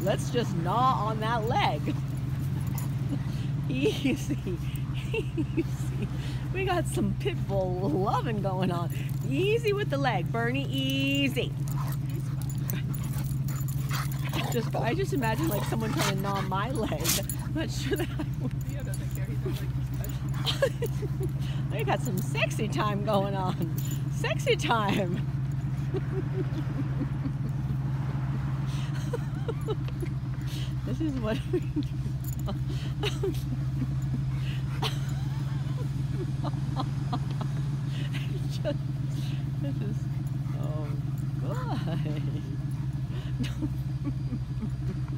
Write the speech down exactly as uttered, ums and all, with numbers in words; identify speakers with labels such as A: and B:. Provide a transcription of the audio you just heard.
A: Let's just gnaw on that leg. Easy, easy. We got some pit bull loving going on. Easy with the leg, Bernie, easy. Just, I just imagine like someone trying to gnaw my leg. I'm not sure that I would.
B: Theo doesn't care, he's like,
A: We got some sexy time going on. Sexy time. This is what we do.